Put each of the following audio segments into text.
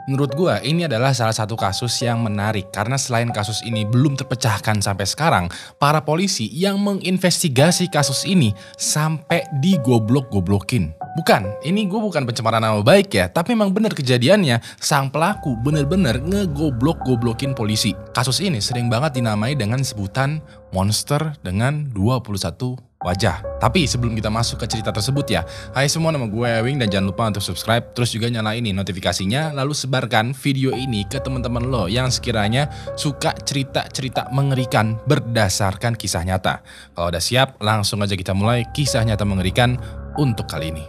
Menurut gua ini adalah salah satu kasus yang menarik karena selain kasus ini belum terpecahkan sampai sekarang, para polisi yang menginvestigasi kasus ini sampai digoblok-goblokin. Bukan, ini gue bukan pencemaran nama baik ya, tapi memang bener kejadiannya, sang pelaku bener-bener ngegoblok-goblokin polisi. Kasus ini sering banget dinamai dengan sebutan monster dengan 21 wajah. Tapi sebelum kita masuk ke cerita tersebut ya, hai semua, nama gue Ewing dan jangan lupa untuk subscribe, terus juga nyalain notifikasinya, lalu sebarkan video ini ke teman-teman lo yang sekiranya suka cerita-cerita mengerikan berdasarkan kisah nyata. Kalau udah siap, langsung aja kita mulai kisah nyata mengerikan untuk kali ini.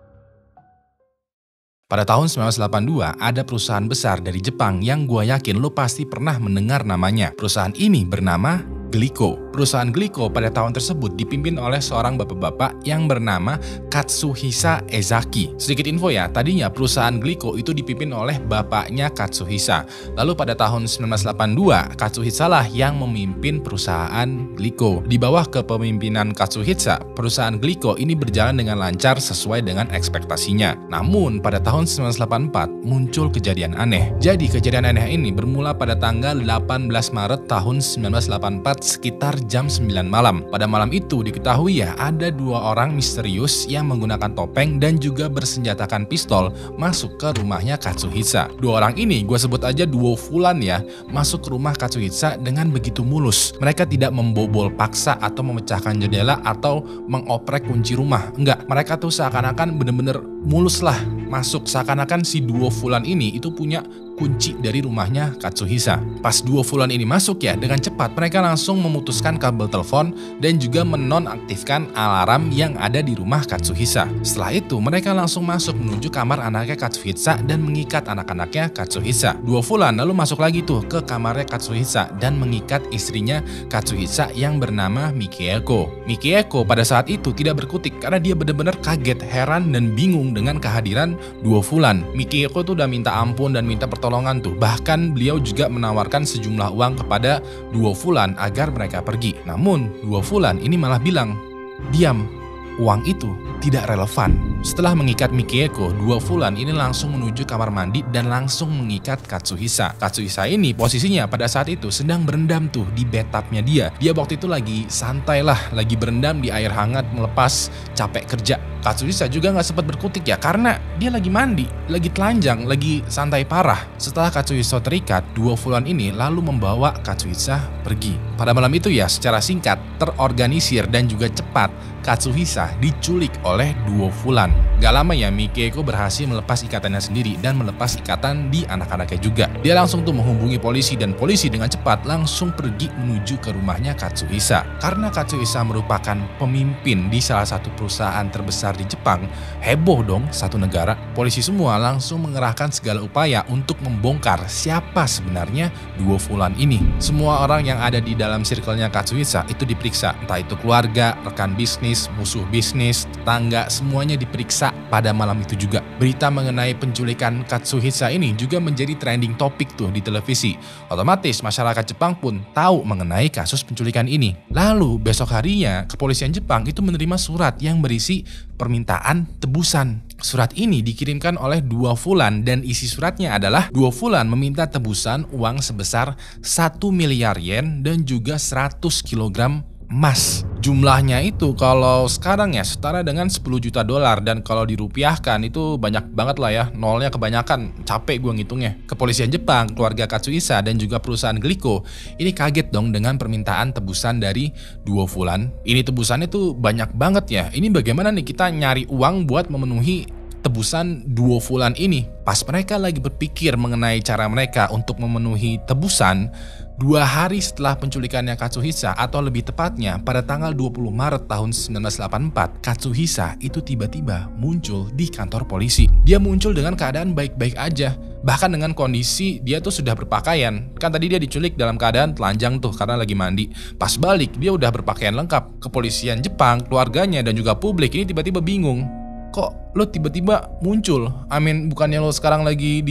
Pada tahun 1982, ada perusahaan besar dari Jepang yang gue yakin lo pasti pernah mendengar namanya. Perusahaan ini bernama Glico. Perusahaan Glico pada tahun tersebut dipimpin oleh seorang bapak-bapak yang bernama Katsuhisa Ezaki. Sedikit info ya, tadinya perusahaan Glico itu dipimpin oleh bapaknya Katsuhisa. Lalu pada tahun 1982, Katsuhisa lah yang memimpin perusahaan Glico. Di bawah kepemimpinan Katsuhisa, perusahaan Glico ini berjalan dengan lancar sesuai dengan ekspektasinya. Namun pada tahun 1984 muncul kejadian aneh. Jadi kejadian aneh ini bermula pada tanggal 18 Maret tahun 1984 sekitar jam 9 malam. Pada malam itu diketahui ya ada dua orang misterius yang menggunakan topeng dan juga bersenjatakan pistol masuk ke rumahnya Katsuhisa. Dua orang ini gue sebut aja duo Fulan ya, masuk ke rumah Katsuhisa dengan begitu mulus. Mereka tidak membobol paksa atau memecahkan jendela atau mengoprek kunci rumah. Enggak, mereka tuh seakan-akan bener-bener mulus lah masuk, seakan-akan si duo Fulan ini itu punya kunci dari rumahnya Katsuhisa. Pas duo Fulan ini masuk ya, dengan cepat mereka langsung memutuskan kabel telepon dan juga menonaktifkan alarm yang ada di rumah Katsuhisa. Setelah itu mereka langsung masuk menuju kamar anaknya Katsuhisa dan mengikat anak-anaknya Katsuhisa. Duo Fulan lalu masuk lagi tuh ke kamarnya Katsuhisa dan mengikat istrinya Katsuhisa yang bernama Mikieko. Mikieko pada saat itu tidak berkutik karena dia benar-benar kaget, heran dan bingung dengan kehadiran duo Fulan. Mikieko tuh udah minta ampun dan minta pertolongan tuh. Bahkan beliau juga menawarkan sejumlah uang kepada duo Fulan agar mereka pergi. Namun duo Fulan ini malah bilang, "Diam, uang itu tidak relevan." Setelah mengikat Mikieko, duo Fulan ini langsung menuju kamar mandi dan langsung mengikat Katsuhisa. Katsuhisa ini posisinya pada saat itu sedang berendam tuh di bathtubnya dia. Dia waktu itu lagi santai lah, lagi berendam di air hangat melepas capek kerja. Katsuhisa juga nggak sempat berkutik ya karena dia lagi mandi, lagi telanjang, lagi santai parah. Setelah Katsuhisa terikat, duo Fulan ini lalu membawa Katsuhisa pergi. Pada malam itu ya, secara singkat, terorganisir dan juga cepat, Katsuhisa diculik oleh duo Fulan. Gak lama ya, Mikieko berhasil melepas ikatannya sendiri dan melepas ikatan di anak-anaknya juga. Dia langsung tuh menghubungi polisi dan polisi dengan cepat langsung pergi menuju ke rumahnya Katsuhisa. Karena Katsuhisa merupakan pemimpin di salah satu perusahaan terbesar di Jepang, heboh dong satu negara. Polisi semua langsung mengerahkan segala upaya untuk membongkar siapa sebenarnya duo Fulan ini. Semua orang yang ada di dalam circle-nya Katsuhisa itu diperiksa, entah itu keluarga, rekan bisnis, musuh bisnis, tetangga, semuanya diperiksa pada malam itu juga. Berita mengenai penculikan Katsuhisa ini juga menjadi trending topik tuh di televisi. Otomatis masyarakat Jepang pun tahu mengenai kasus penculikan ini. Lalu besok harinya kepolisian Jepang itu menerima surat yang berisi permintaan tebusan. Surat ini dikirimkan oleh duo Fulan dan isi suratnya adalah duo Fulan meminta tebusan uang sebesar 1 miliar yen dan juga 100 kilogram emas. Jumlahnya itu kalau sekarang ya setara dengan 10 juta dolar dan kalau dirupiahkan itu banyak banget lah ya, nolnya kebanyakan, capek gue ngitungnya. Kepolisian Jepang, keluarga Katsuhisa dan juga perusahaan Glico ini kaget dong dengan permintaan tebusan dari duo Fulan. Ini tebusannya tuh banyak banget ya. Ini bagaimana nih kita nyari uang buat memenuhi tebusan duo Fulan ini? Pas mereka lagi berpikir mengenai cara mereka untuk memenuhi tebusan, 2 hari setelah penculikannya Katsuhisa, atau lebih tepatnya pada tanggal 20 Maret tahun 1984, Katsuhisa itu tiba-tiba muncul di kantor polisi. Dia muncul dengan keadaan baik-baik aja, bahkan dengan kondisi dia tuh sudah berpakaian. Kan tadi dia diculik dalam keadaan telanjang tuh karena lagi mandi. Pas balik dia udah berpakaian lengkap. Kepolisian Jepang, keluarganya dan juga publik ini tiba-tiba bingung. Kok lo tiba-tiba muncul? Bukannya lo sekarang lagi di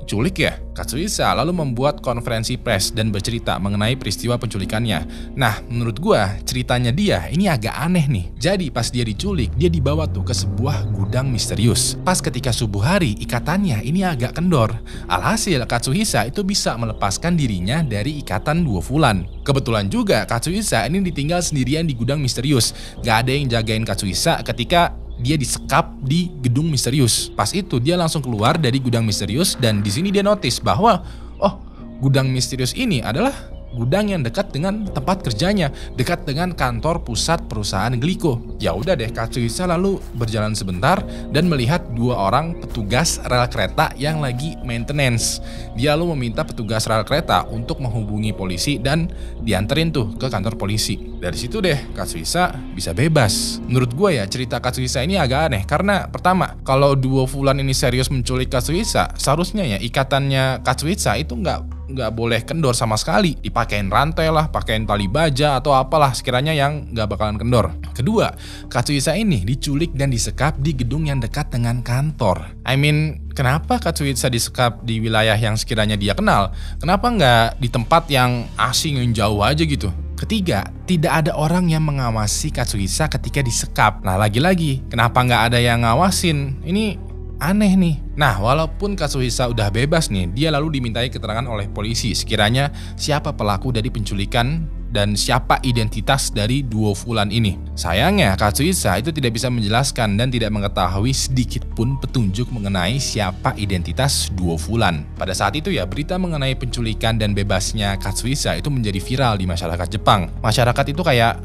culik ya? Katsuhisa lalu membuat konferensi pers dan bercerita mengenai peristiwa penculikannya. Nah, menurut gua ceritanya dia ini agak aneh nih. Jadi pas dia diculik, dia dibawa tuh ke sebuah gudang misterius. Pas ketika subuh hari, ikatannya ini agak kendor. Alhasil Katsuhisa itu bisa melepaskan dirinya dari ikatan 2 bulan. Kebetulan juga Katsuhisa ini ditinggal sendirian di gudang misterius. Gak ada yang jagain Katsuhisa ketika dia disekap di gedung misterius. Pas itu dia langsung keluar dari gudang misterius dan di sini dia notice bahwa gudang misterius ini adalah gudang yang dekat dengan tempat kerjanya, dekat dengan kantor pusat perusahaan Glico. Ya udah deh, Katsuhisa lalu berjalan sebentar dan melihat 2 orang petugas rel kereta yang lagi maintenance. Dia lalu meminta petugas rel kereta untuk menghubungi polisi dan dianterin tuh ke kantor polisi. Dari situ deh Katsuhisa bisa bebas. Menurut gue ya cerita Katsuhisa ini agak aneh karena pertama, kalau 2 bulan ini serius menculik Katsuhisa, seharusnya ya ikatannya Katsuhisa itu nggak boleh kendor sama sekali. Dipakein rantai lah, pakein tali baja atau apalah sekiranya yang nggak bakalan kendor. Kedua, Katsuhisa ini diculik dan disekap di gedung yang dekat dengan kantor. Kenapa Katsuhisa disekap di wilayah yang sekiranya dia kenal? Kenapa nggak di tempat yang asing yang jauh aja gitu? Ketiga, tidak ada orang yang mengawasi Katsuhisa ketika disekap. Nah lagi-lagi, kenapa nggak ada yang ngawasin? Ini aneh nih. Nah, walaupun Katsuhisa udah bebas nih, dia lalu dimintai keterangan oleh polisi sekiranya siapa pelaku dari penculikan dan siapa identitas dari 2 bulan ini. Sayangnya, Katsuhisa itu tidak bisa menjelaskan dan tidak mengetahui sedikit pun petunjuk mengenai siapa identitas 2 bulan. Pada saat itu ya, berita mengenai penculikan dan bebasnya Katsuhisa itu menjadi viral di masyarakat Jepang. Masyarakat itu kayak,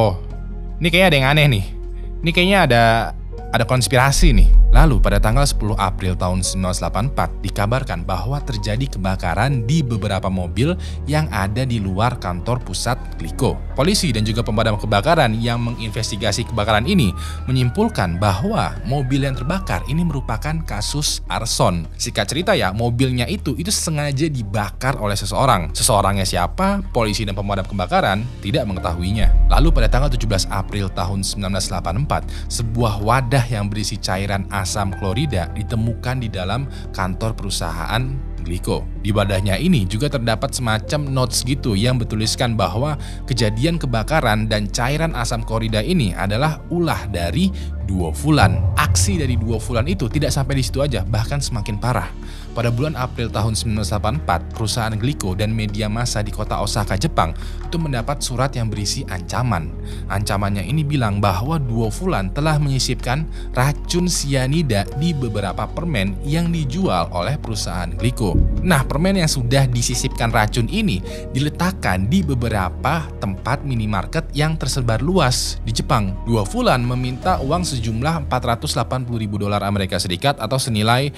ini kayaknya ada yang aneh nih. Ini kayaknya ada konspirasi nih. Lalu pada tanggal 10 April tahun 1984 dikabarkan bahwa terjadi kebakaran di beberapa mobil yang ada di luar kantor pusat Glico. Polisi dan juga pemadam kebakaran yang menginvestigasi kebakaran ini menyimpulkan bahwa mobil yang terbakar ini merupakan kasus arson. Singkat cerita ya, mobilnya itu sengaja dibakar oleh seseorang. Seseorangnya siapa? Polisi dan pemadam kebakaran tidak mengetahuinya. Lalu pada tanggal 17 April tahun 1984, sebuah wadah yang berisi cairan asam klorida ditemukan di dalam kantor perusahaan Glico. Di wadahnya ini juga terdapat semacam notes gitu yang bertuliskan bahwa kejadian kebakaran dan cairan asam klorida ini adalah ulah dari 2 bulan. Aksi dari 2 bulan itu tidak sampai di situ aja, bahkan semakin parah. Pada bulan April tahun 1984, perusahaan Glico dan media massa di kota Osaka, Jepang itu mendapat surat yang berisi ancaman. Ancamannya ini bilang bahwa 2 bulan telah menyisipkan racun sianida di beberapa permen yang dijual oleh perusahaan Glico. Nah, permen yang sudah disisipkan racun ini diletakkan di beberapa tempat minimarket yang tersebar luas di Jepang. 2 bulan meminta uang sejumlah $480.000 Amerika Serikat atau senilai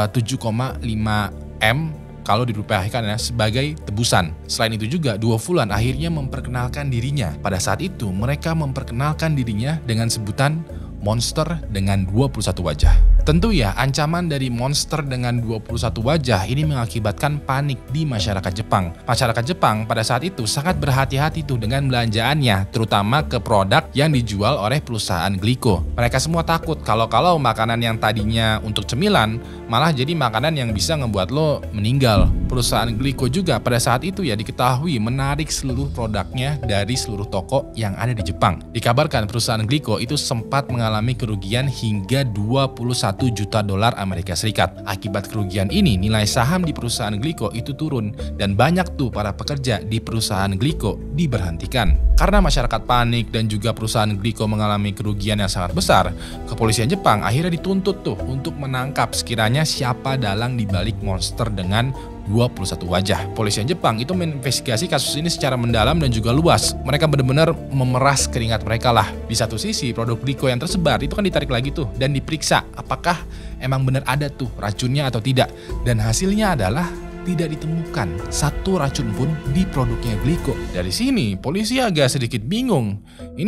7,5 M kalau dirupiahkan ya sebagai tebusan. Selain itu juga 2 bulan akhirnya memperkenalkan dirinya. Pada saat itu mereka memperkenalkan dirinya dengan sebutan monster dengan 21 wajah. Tentu ya, ancaman dari monster dengan 21 wajah ini mengakibatkan panik di masyarakat Jepang. Masyarakat Jepang pada saat itu sangat berhati-hati tuh dengan belanjaannya, terutama ke produk yang dijual oleh perusahaan Glico. Mereka semua takut kalau makanan yang tadinya untuk cemilan malah jadi makanan yang bisa ngebuat lo meninggal. Perusahaan Glico juga pada saat itu ya diketahui menarik seluruh produknya dari seluruh toko yang ada di Jepang. Dikabarkan perusahaan Glico itu sempat mengalami kerugian hingga $21 juta Amerika Serikat. Akibat kerugian ini, nilai saham di perusahaan Glico itu turun dan banyak tuh para pekerja di perusahaan Glico diberhentikan. Karena masyarakat panik dan juga perusahaan Glico mengalami kerugian yang sangat besar, kepolisian Jepang akhirnya dituntut tuh untuk menangkap sekiranya siapa dalang di balik monster dengan 21 wajah. Polisian Jepang itu menginvestigasi kasus ini secara mendalam dan juga luas. Mereka benar-benar memeras keringat mereka lah. Di satu sisi, produk Glico yang tersebar itu kan ditarik lagi tuh dan diperiksa apakah emang benar ada tuh racunnya atau tidak. Dan hasilnya adalah tidak ditemukan satu racun pun di produknya Glico. Dari sini, polisi agak sedikit bingung. Ini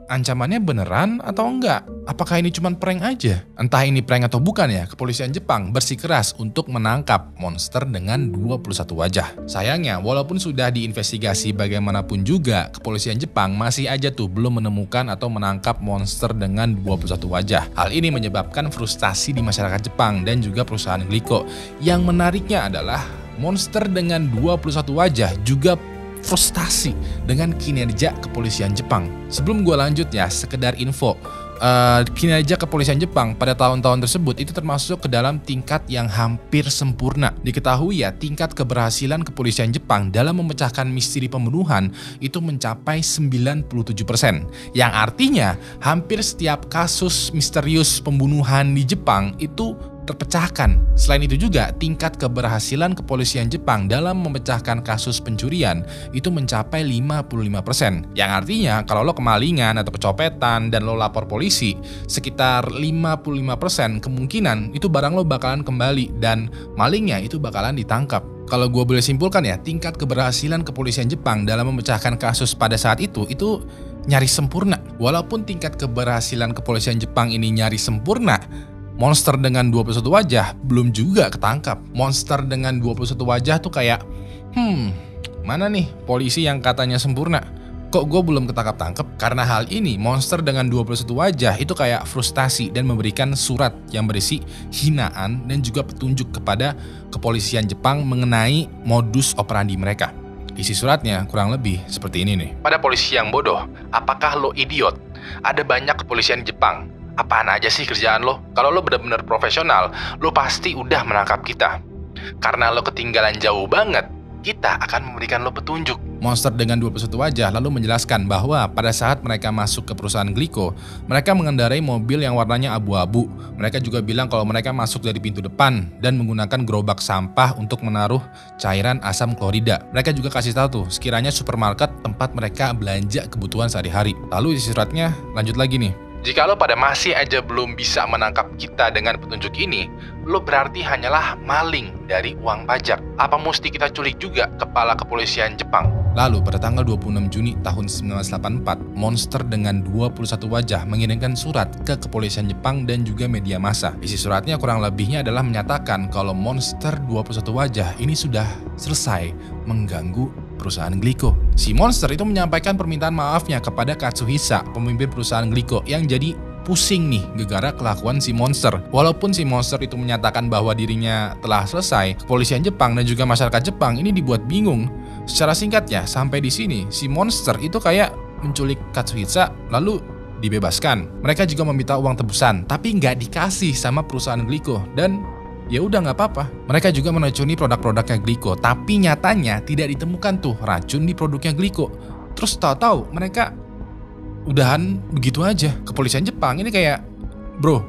ancamannya beneran atau enggak? Apakah ini cuma prank aja? Entah ini prank atau bukan ya, kepolisian Jepang bersikeras untuk menangkap monster dengan 21 wajah. Sayangnya, walaupun sudah diinvestigasi bagaimanapun juga, kepolisian Jepang masih aja tuh belum menemukan atau menangkap monster dengan 21 wajah. Hal ini menyebabkan frustasi di masyarakat Jepang dan juga perusahaan Glico. Yang menariknya adalah monster dengan 21 wajah juga frustasi dengan kinerja kepolisian Jepang. Sebelum gue lanjut ya, sekedar info. Kinerja kepolisian Jepang pada tahun-tahun tersebut itu termasuk ke dalam tingkat yang hampir sempurna. Diketahui ya, tingkat keberhasilan kepolisian Jepang dalam memecahkan misteri pembunuhan itu mencapai 97%. Yang artinya hampir setiap kasus misterius pembunuhan di Jepang itu terpecahkan. Selain itu juga, tingkat keberhasilan kepolisian Jepang dalam memecahkan kasus pencurian itu mencapai 55%. Yang artinya, kalau lo kemalingan atau kecopetan dan lo lapor polisi, sekitar 55% kemungkinan itu barang lo bakalan kembali dan malingnya itu bakalan ditangkap. Kalau gue boleh simpulkan ya, tingkat keberhasilan kepolisian Jepang dalam memecahkan kasus pada saat itu nyaris sempurna. Walaupun tingkat keberhasilan kepolisian Jepang ini nyaris sempurna, monster dengan 21 wajah belum juga ketangkap. Monster dengan 21 wajah tuh kayak, mana nih polisi yang katanya sempurna? Kok gue belum ketangkap-tangkap? Karena hal ini, monster dengan 21 wajah itu kayak frustasi dan memberikan surat yang berisi hinaan dan juga petunjuk kepada kepolisian Jepang mengenai modus operandi mereka. Isi suratnya kurang lebih seperti ini nih. Pada polisi yang bodoh, apakah lo idiot? Ada banyak kepolisian Jepang. Apaan aja sih kerjaan lo? Kalau lo benar-benar profesional, lo pasti udah menangkap kita. Karena lo ketinggalan jauh banget, kita akan memberikan lo petunjuk. Monster dengan 21 wajah lalu menjelaskan bahwa pada saat mereka masuk ke perusahaan Glico, mereka mengendarai mobil yang warnanya abu-abu. Mereka juga bilang kalau mereka masuk dari pintu depan dan menggunakan gerobak sampah untuk menaruh cairan asam klorida. Mereka juga kasih tahu tuh, sekiranya supermarket tempat mereka belanja kebutuhan sehari-hari. Lalu isi suratnya lanjut lagi nih. Jika lo pada masih aja belum bisa menangkap kita dengan petunjuk ini, lo berarti hanyalah maling dari uang pajak. Apa mesti kita culik juga kepala kepolisian Jepang? Lalu pada tanggal 26 Juni tahun 1984, monster dengan 21 wajah mengirimkan surat ke kepolisian Jepang dan juga media massa. Isi suratnya kurang lebihnya adalah menyatakan kalau monster 21 wajah ini sudah selesai mengganggu perusahaan Glico. Si monster itu menyampaikan permintaan maafnya kepada Katsuhisa, pemimpin perusahaan Glico, yang jadi pusing nih gegara kelakuan si monster. Walaupun si monster itu menyatakan bahwa dirinya telah selesai, kepolisian Jepang dan juga masyarakat Jepang ini dibuat bingung. Secara singkatnya, sampai di sini si monster itu kayak menculik Katsuhisa lalu dibebaskan. Mereka juga meminta uang tebusan, tapi nggak dikasih sama perusahaan Glico dan ya udah nggak apa-apa. Mereka juga meracuni produk-produknya Glico, tapi nyatanya tidak ditemukan tuh racun di produknya Glico. Terus tahu-tahu mereka udahan begitu aja. Kepolisian Jepang ini kayak, bro,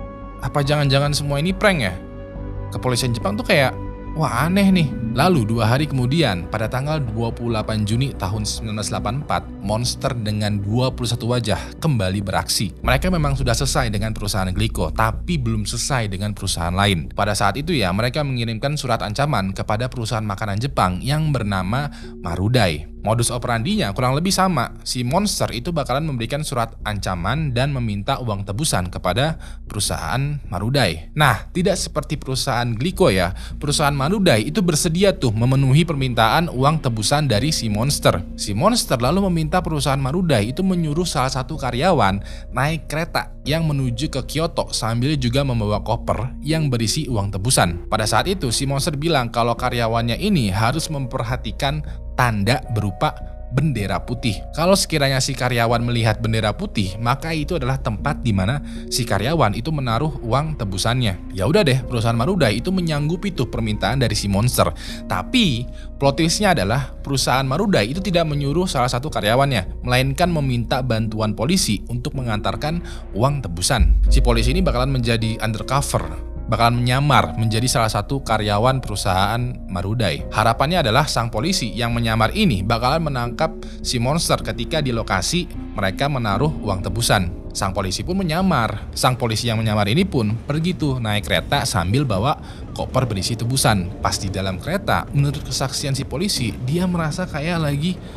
apa jangan-jangan semua ini prank ya? Kepolisian Jepang tuh kayak, wah aneh nih. Lalu 2 hari kemudian, pada tanggal 28 Juni tahun 1984, monster dengan 21 wajah kembali beraksi. Mereka memang sudah selesai dengan perusahaan Glico, tapi belum selesai dengan perusahaan lain. Pada saat itu ya, mereka mengirimkan surat ancaman kepada perusahaan makanan Jepang yang bernama Marudai. Modus operandinya kurang lebih sama. Si monster itu bakalan memberikan surat ancaman dan meminta uang tebusan kepada perusahaan Marudai. Nah, tidak seperti perusahaan Glico ya. Perusahaan Marudai itu bersedia tuh memenuhi permintaan uang tebusan dari si monster. Si monster lalu meminta perusahaan Marudai itu menyuruh salah satu karyawan naik kereta yang menuju ke Kyoto sambil juga membawa koper yang berisi uang tebusan. Pada saat itu si monster bilang kalau karyawannya ini harus memperhatikan tanda berupa bendera putih. Kalau sekiranya si karyawan melihat bendera putih, maka itu adalah tempat di mana si karyawan itu menaruh uang tebusannya. Ya udah deh, perusahaan Marudai itu menyanggupi tuh permintaan dari si monster. Tapi plot twistnya adalah perusahaan Marudai itu tidak menyuruh salah satu karyawannya, melainkan meminta bantuan polisi untuk mengantarkan uang tebusan. Si polisi ini bakalan menjadi undercover, bakalan menyamar menjadi salah satu karyawan perusahaan Marudai. Harapannya adalah sang polisi yang menyamar ini bakalan menangkap si monster ketika di lokasi mereka menaruh uang tebusan. Sang polisi pun menyamar. Sang polisi yang menyamar ini pun pergi tuh naik kereta sambil bawa koper berisi tebusan. Pas di dalam kereta, menurut kesaksian si polisi, dia merasa kayak lagi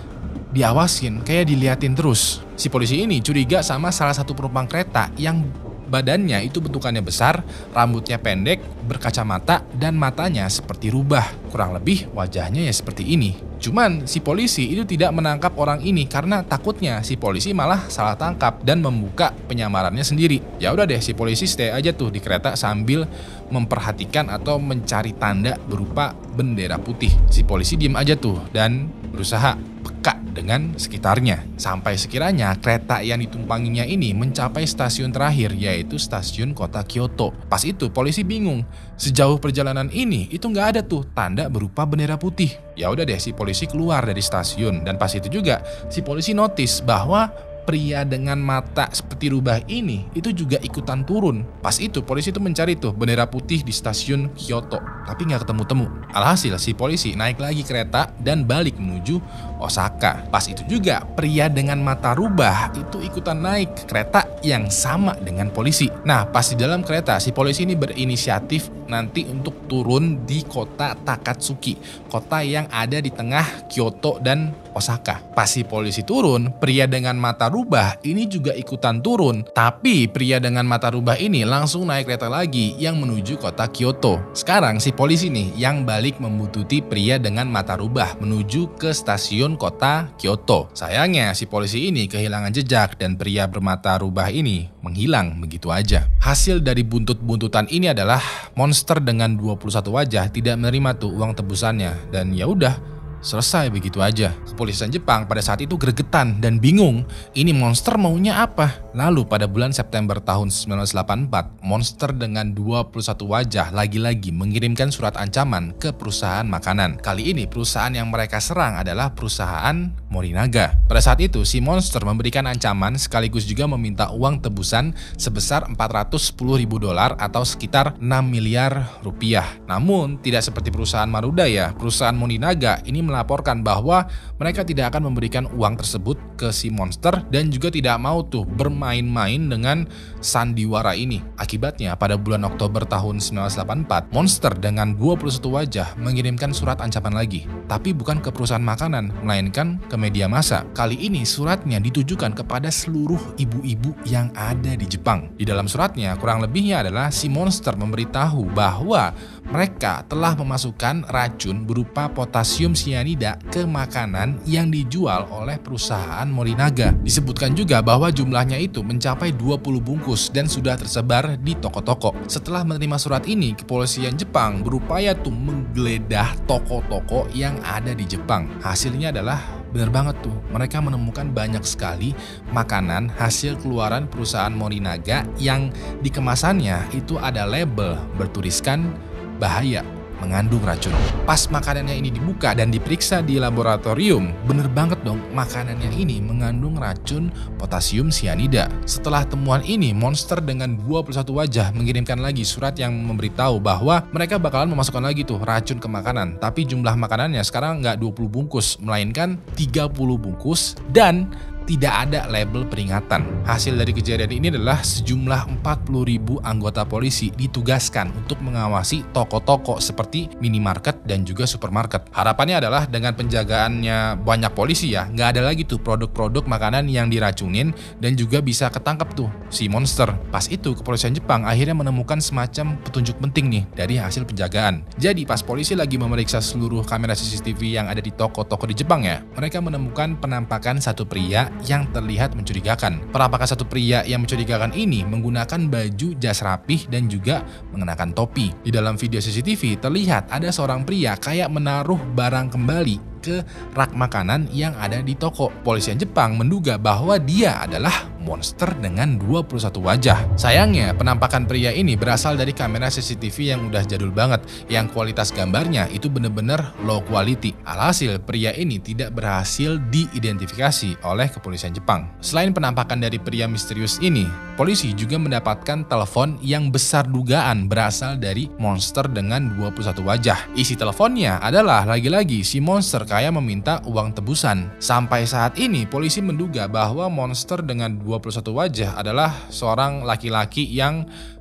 diawasin, kayak diliatin terus. Si polisi ini curiga sama salah satu penumpang kereta yang badannya itu bentukannya besar, rambutnya pendek, berkacamata, dan matanya seperti rubah. Kurang lebih wajahnya ya seperti ini. Cuman si polisi itu tidak menangkap orang ini karena takutnya si polisi malah salah tangkap dan membuka penyamarannya sendiri. Ya udah deh, si polisi stay aja tuh di kereta sambil memperhatikan atau mencari tanda berupa bendera putih. Si polisi diem aja tuh dan berusaha peka dengan sekitarnya. Sampai sekiranya kereta yang ditumpanginya ini mencapai stasiun terakhir, yaitu stasiun kota Kyoto. Pas itu polisi bingung, sejauh perjalanan ini itu nggak ada tuh tanda berupa bendera putih. Ya udah deh, si polisi keluar dari stasiun dan pas itu juga si polisi notice bahwa pria dengan mata seperti rubah ini itu juga ikutan turun. Pas itu polisi itu mencari tuh bendera putih di stasiun Kyoto, tapi nggak ketemu-temu. Alhasil si polisi naik lagi kereta dan balik menuju Osaka. Pas itu juga pria dengan mata rubah itu ikutan naik ke kereta yang sama dengan polisi. Nah pas di dalam kereta si polisi ini berinisiatif nanti untuk turun di kota Takatsuki, kota yang ada di tengah Kyoto dan Osaka. Pas si polisi turun, pria dengan mata rubah ini juga ikutan turun. Tapi pria dengan mata rubah ini langsung naik kereta lagi yang menuju kota Kyoto. Sekarang si polisi nih yang balik membuntuti pria dengan mata rubah menuju ke stasiun kota Kyoto. Sayangnya si polisi ini kehilangan jejak dan pria bermata rubah ini menghilang begitu aja. Hasil dari buntut-buntutan ini adalah monster dengan 21 wajah tidak menerima tuh uang tebusannya dan ya udah, selesai begitu aja. Kepolisian Jepang pada saat itu gregetan dan bingung, ini monster maunya apa? Lalu pada bulan September tahun 1984, monster dengan 21 wajah lagi-lagi mengirimkan surat ancaman ke perusahaan makanan. Kali ini perusahaan yang mereka serang adalah perusahaan Morinaga. Pada saat itu si monster memberikan ancaman sekaligus juga meminta uang tebusan sebesar $410.000 atau sekitar 6 miliar rupiah. Namun tidak seperti perusahaan Maruda ya, perusahaan Morinaga ini melaporkan bahwa mereka tidak akan memberikan uang tersebut ke si monster dan juga tidak mau tuh bermain-main dengan sandiwara ini. Akibatnya pada bulan Oktober tahun 1984, monster dengan 21 wajah mengirimkan surat ancaman lagi, tapi bukan ke perusahaan makanan, melainkan ke media massa. Kali ini suratnya ditujukan kepada seluruh ibu-ibu yang ada di Jepang. Di dalam suratnya kurang lebihnya adalah si monster memberitahu bahwa mereka telah memasukkan racun berupa potasium sianida ke makanan yang dijual oleh perusahaan Morinaga. Disebutkan juga bahwa jumlahnya itu mencapai 20 bungkus dan sudah tersebar di toko-toko. Setelah menerima surat ini, kepolisian Jepang berupaya tuh menggeledah toko-toko yang ada di Jepang. Hasilnya adalah bener banget tuh, mereka menemukan banyak sekali makanan hasil keluaran perusahaan Morinaga yang di kemasannya itu ada label bertuliskan bahaya, mengandung racun. Pas makanannya ini dibuka dan diperiksa di laboratorium, bener banget dong, makanannya ini mengandung racun potasium sianida. Setelah temuan ini, monster dengan 21 wajah mengirimkan lagi surat yang memberitahu bahwa mereka bakalan memasukkan lagi tuh racun ke makanan. Tapi jumlah makanannya sekarang nggak 20 bungkus, melainkan 30 bungkus dan tidak ada label peringatan. Hasil dari kejadian ini adalah sejumlah 40.000 anggota polisi ditugaskan untuk mengawasi toko-toko seperti minimarket dan juga supermarket. Harapannya adalah dengan penjagaannya banyak polisi ya, nggak ada lagi tuh produk-produk makanan yang diracunin dan juga bisa ketangkep tuh si monster. Pas itu kepolisian Jepang akhirnya menemukan semacam petunjuk penting nih dari hasil penjagaan. Jadi pas polisi lagi memeriksa seluruh kamera CCTV yang ada di toko-toko di Jepang ya, mereka menemukan penampakan satu pria yang terlihat mencurigakan. Penampakan satu pria yang mencurigakan ini menggunakan baju jas rapih dan juga mengenakan topi. Di dalam video CCTV terlihat ada seorang pria kayak menaruh barang kembali ke rak makanan yang ada di toko. Polisian Jepang menduga bahwa dia adalah monster dengan 21 wajah. Sayangnya penampakan pria ini berasal dari kamera CCTV yang udah jadul banget, yang kualitas gambarnya itu bener-bener low quality. Alhasil pria ini tidak berhasil diidentifikasi oleh kepolisian Jepang. Selain penampakan dari pria misterius ini, polisi juga mendapatkan telepon yang besar dugaan berasal dari monster dengan 21 wajah. Isi teleponnya adalah lagi-lagi si monster kayak meminta uang tebusan. Sampai saat ini polisi menduga bahwa monster dengan 21 wajah adalah seorang laki-laki yang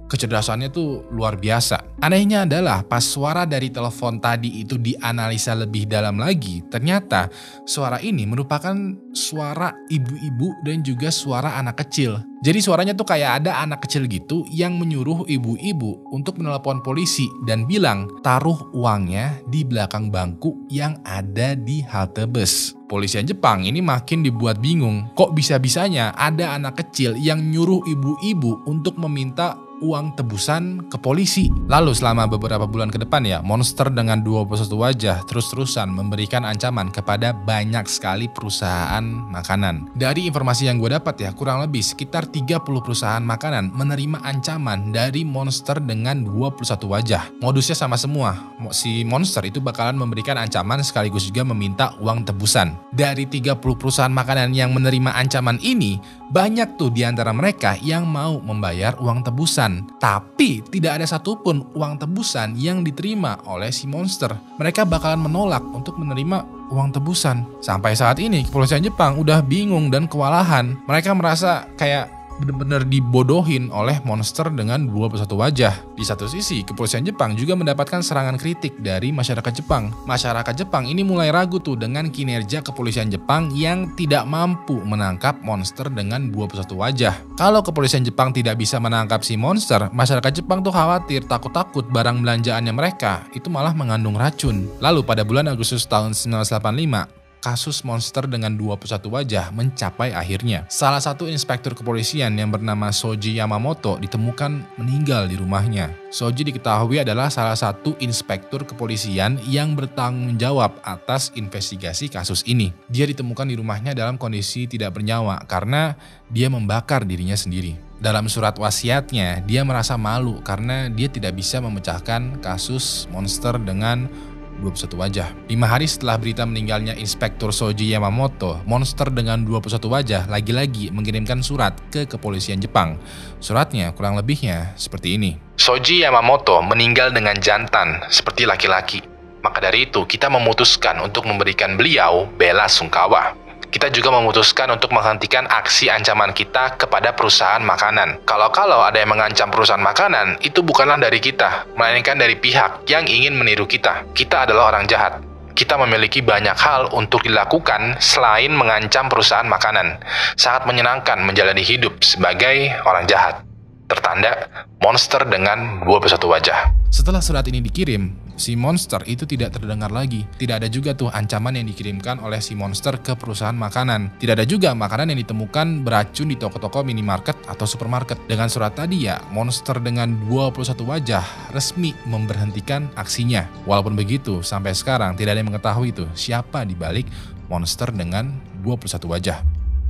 Kecerdasannya tuh luar biasa. Anehnya adalah pas suara dari telepon tadi itu dianalisa lebih dalam lagi, ternyata suara ini merupakan suara ibu-ibu dan juga suara anak kecil. Jadi suaranya tuh kayak ada anak kecil gitu yang menyuruh ibu-ibu untuk menelepon polisi dan bilang taruh uangnya di belakang bangku yang ada di halte bus. Polisian Jepang ini makin dibuat bingung, kok bisa-bisanya ada anak kecil yang nyuruh ibu-ibu untuk meminta uang tebusan ke polisi. Lalu selama beberapa bulan ke depan ya, monster dengan 21 wajah terus-terusan memberikan ancaman kepada banyak sekali perusahaan makanan. Dari informasi yang gue dapat ya, kurang lebih sekitar 30 perusahaan makanan menerima ancaman dari monster dengan 21 wajah. Modusnya sama semua, si monster itu bakalan memberikan ancaman sekaligus juga meminta uang tebusan. Dari 30 perusahaan makanan yang menerima ancaman ini, banyak tuh di antara mereka yang mau membayar uang tebusan. Tapi tidak ada satupun uang tebusan yang diterima oleh si monster. Mereka bakalan menolak untuk menerima uang tebusan. Sampai saat ini kepolisian Jepang udah bingung dan kewalahan. Mereka merasa kayak benar-benar dibodohin oleh monster dengan 21 wajah. Di satu sisi, kepolisian Jepang juga mendapatkan serangan kritik dari masyarakat Jepang. Masyarakat Jepang ini mulai ragu tuh dengan kinerja kepolisian Jepang yang tidak mampu menangkap monster dengan 21 wajah. Kalau kepolisian Jepang tidak bisa menangkap si monster, masyarakat Jepang tuh khawatir takut-takut barang belanjaannya mereka itu malah mengandung racun. Lalu pada bulan Agustus tahun 1985, kasus monster dengan 21 wajah mencapai akhirnya. Salah satu inspektur kepolisian yang bernama Shoji Yamamoto ditemukan meninggal di rumahnya. Shoji diketahui adalah salah satu inspektur kepolisian yang bertanggung jawab atas investigasi kasus ini. Dia ditemukan di rumahnya dalam kondisi tidak bernyawa karena dia membakar dirinya sendiri. Dalam surat wasiatnya, dia merasa malu karena dia tidak bisa memecahkan kasus monster dengan 21 wajah. 5 hari setelah berita meninggalnya Inspektur Shoji Yamamoto, monster dengan 21 wajah lagi-lagi mengirimkan surat ke kepolisian Jepang. Suratnya kurang lebihnya seperti ini. Shoji Yamamoto meninggal dengan jantan seperti laki-laki. Maka dari itu kita memutuskan untuk memberikan beliau bela sungkawa. Kita juga memutuskan untuk menghentikan aksi ancaman kita kepada perusahaan makanan. Kalau ada yang mengancam perusahaan makanan, itu bukanlah dari kita, melainkan dari pihak yang ingin meniru kita. Kita adalah orang jahat. Kita memiliki banyak hal untuk dilakukan selain mengancam perusahaan makanan. Sangat menyenangkan menjalani hidup sebagai orang jahat. Tertanda monster dengan 21 wajah. Setelah surat ini dikirim, si monster itu tidak terdengar lagi. Tidak ada juga tuh ancaman yang dikirimkan oleh si monster ke perusahaan makanan. Tidak ada juga makanan yang ditemukan beracun di toko-toko minimarket atau supermarket. Dengan surat tadi ya, monster dengan 21 wajah resmi memberhentikan aksinya. Walaupun begitu, sampai sekarang tidak ada yang mengetahui tuh siapa di balik monster dengan 21 wajah.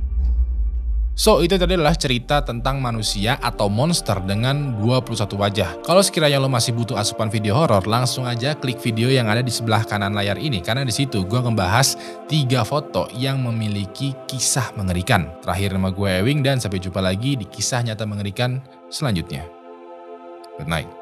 So, itu tadi adalah cerita tentang manusia atau monster dengan 21 wajah. Kalau sekiranya lo masih butuh asupan video horor, langsung aja klik video yang ada di sebelah kanan layar ini. Karena di situ gue ngebahas 3 foto yang memiliki kisah mengerikan. Terakhir, nama gue Ewing dan sampai jumpa lagi di kisah nyata mengerikan selanjutnya. Good night.